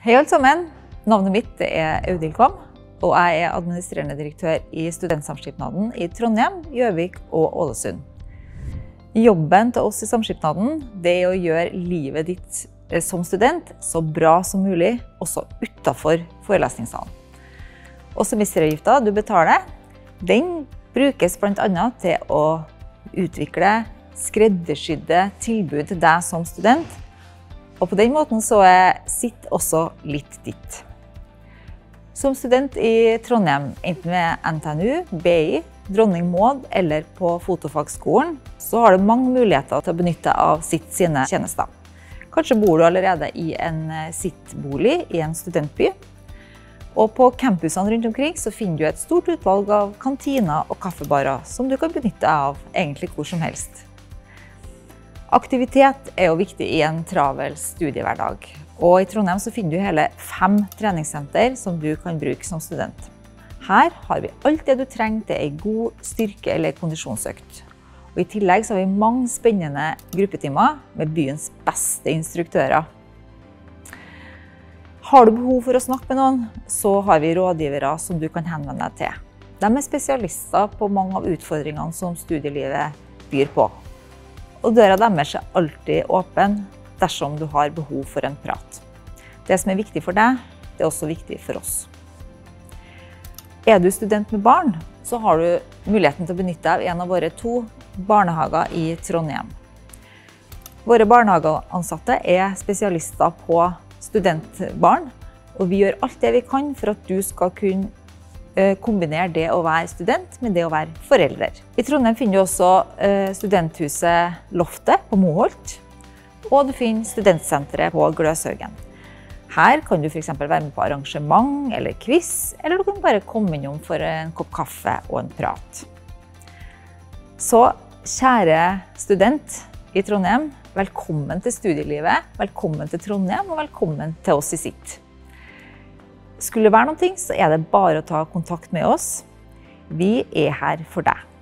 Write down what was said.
Hei alle sammen, navnet mitt er Audhild Kvam, og jeg er administrerende direktør i Studentsamskipnaden i Trondheim, Gjøvik og Ålesund. Jobben til oss i Samskipnaden det er å gjøre livet ditt som student så bra som mulig, også utenfor forelesningssalen. Og semesteravgiften du betaler, den brukes blant annet til å utvikle skreddersydde tilbud til deg som student, og på den måten så er sitt også litt ditt. Som student i Trondheim, enten ved NTNU, BI, Dronning Maud eller på Fotofagskolen, så har du mange muligheter til å benytte av sitt sine tjenester. Kanskje bor du allerede i en sittbolig i en studentby, og på campusene rundt omkring så finner du et stort utvalg av kantiner og kaffebarer som du kan benytte av egentlig hvor som helst. Aktivitet er jo viktig i en travel studiehverdag, og i Trondheim så finner du hele 5 treningssenter som du kan bruke som student. Her har vi alt det du trenger til en god styrke- eller kondisjonsøkt. Og i tillegg så har vi mange spennende gruppetimer med byens beste instruktører. Har du behov for å snakke med noen, så har vi rådgivere som du kan henvende deg til. De er spesialister på mange av utfordringene som studielivet byr på. Og døra deres er alltid åpen dersom du har behov for en prat. Det som er viktig for deg, det er også viktig for oss. Er du student med barn, så har du muligheten til å benytte deg av en av våre 2 barnehager i Trondheim. Våre barnehageansatte er spesialister på studentbarn, og vi gjør alt det vi kan for at du skal kunne kombinere det å være student med det å være forelder. I Trondheim finner du også studenthuset Loftet på Moholt, og du finner studentsenteret på Gløshaugen. Her kan du for eksempel være med på arrangement eller quiz, eller du kan bare komme innom for en kopp kaffe og en prat. Så kjære student i Trondheim, velkommen til studielivet, velkommen til Trondheim og velkommen til oss i sitt. Skulle det være noe, så er det bare å ta kontakt med oss. Vi er her for deg.